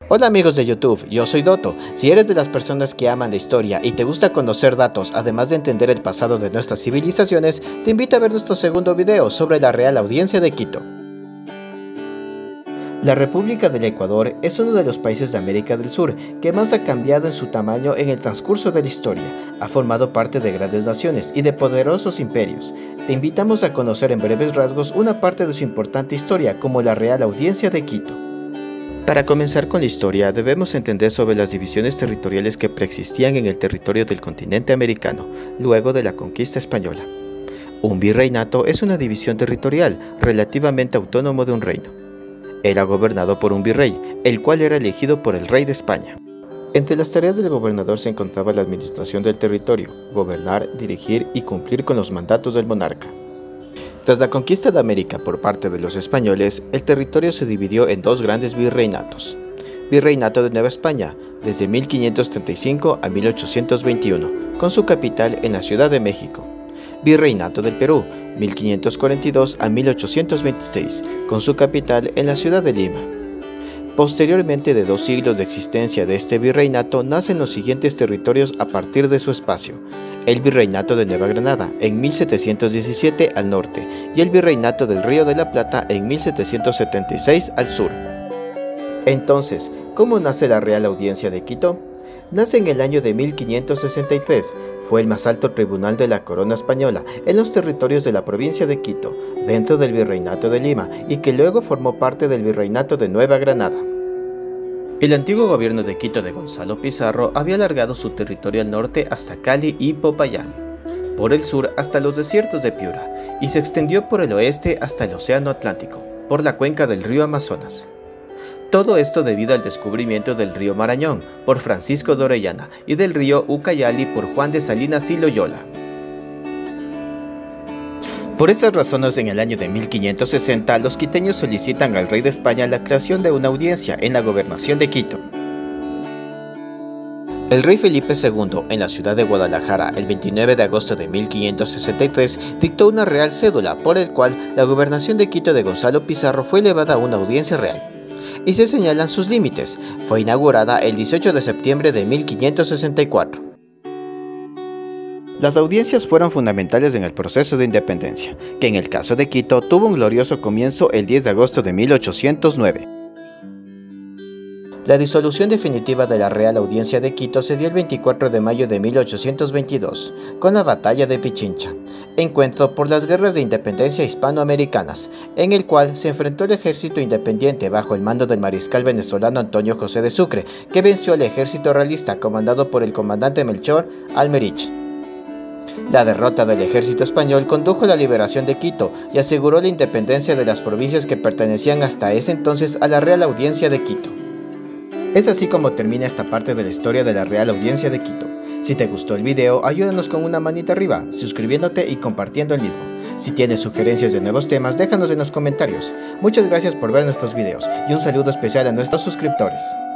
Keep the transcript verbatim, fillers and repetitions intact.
Hola amigos de YouTube, yo soy Doto. Si eres de las personas que aman la historia y te gusta conocer datos además de entender el pasado de nuestras civilizaciones, te invito a ver nuestro segundo video sobre la Real Audiencia de Quito. La República del Ecuador es uno de los países de América del Sur que más ha cambiado en su tamaño en el transcurso de la historia. Ha formado parte de grandes naciones y de poderosos imperios. Te invitamos a conocer en breves rasgos una parte de su importante historia como la Real Audiencia de Quito. Para comenzar con la historia, debemos entender sobre las divisiones territoriales que preexistían en el territorio del continente americano, luego de la conquista española. Un virreinato es una división territorial relativamente autónomo de un reino. Era gobernado por un virrey, el cual era elegido por el rey de España. Entre las tareas del gobernador se encontraba la administración del territorio, gobernar, dirigir y cumplir con los mandatos del monarca. Tras la conquista de América por parte de los españoles, el territorio se dividió en dos grandes virreinatos. Virreinato de Nueva España, desde mil quinientos treinta y cinco a mil ochocientos veintiuno, con su capital en la Ciudad de México. Virreinato del Perú, mil quinientos cuarenta y dos a mil ochocientos veintiséis, con su capital en la ciudad de Lima. Posteriormente de dos siglos de existencia de este virreinato, nacen los siguientes territorios a partir de su espacio. El Virreinato de Nueva Granada, en mil setecientos diecisiete al norte, y el Virreinato del Río de la Plata, en mil setecientos setenta y seis al sur. Entonces, ¿cómo nace la Real Audiencia de Quito? Nace en el año de mil quinientos sesenta y tres, fue el más alto tribunal de la corona española en los territorios de la provincia de Quito, dentro del Virreinato de Lima, y que luego formó parte del Virreinato de Nueva Granada. El antiguo gobierno de Quito de Gonzalo Pizarro había alargado su territorio al norte hasta Cali y Popayán, por el sur hasta los desiertos de Piura, y se extendió por el oeste hasta el Océano Atlántico, por la cuenca del río Amazonas. Todo esto debido al descubrimiento del río Marañón por Francisco de Orellana y del río Ucayali por Juan de Salinas y Loyola. Por esas razones, en el año de mil quinientos sesenta, los quiteños solicitan al rey de España la creación de una audiencia en la gobernación de Quito. El rey Felipe segundo, en la ciudad de Guadalajara, el veintinueve de agosto de mil quinientos sesenta y tres, dictó una real cédula por el cual la gobernación de Quito de Gonzalo Pizarro fue elevada a una audiencia real. Y se señalan sus límites. Fue inaugurada el dieciocho de septiembre de mil quinientos sesenta y cuatro. Las audiencias fueron fundamentales en el proceso de independencia, que en el caso de Quito tuvo un glorioso comienzo el diez de agosto de mil ochocientos nueve. La disolución definitiva de la Real Audiencia de Quito se dio el veinticuatro de mayo de mil ochocientos veintidós, con la Batalla de Pichincha, encuentro por las guerras de independencia hispanoamericanas, en el cual se enfrentó el ejército independiente bajo el mando del mariscal venezolano Antonio José de Sucre, que venció al ejército realista comandado por el comandante Melchor Almerich. La derrota del ejército español condujo a la liberación de Quito y aseguró la independencia de las provincias que pertenecían hasta ese entonces a la Real Audiencia de Quito. Es así como termina esta parte de la historia de la Real Audiencia de Quito. Si te gustó el video, ayúdanos con una manita arriba, suscribiéndote y compartiendo el mismo. Si tienes sugerencias de nuevos temas, déjanos en los comentarios. Muchas gracias por ver nuestros videos y un saludo especial a nuestros suscriptores.